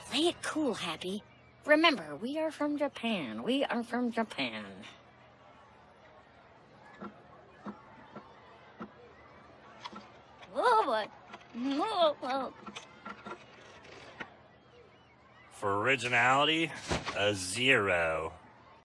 Play it cool, Happy. Remember, we are from Japan. We are from Japan. For originality, a 0.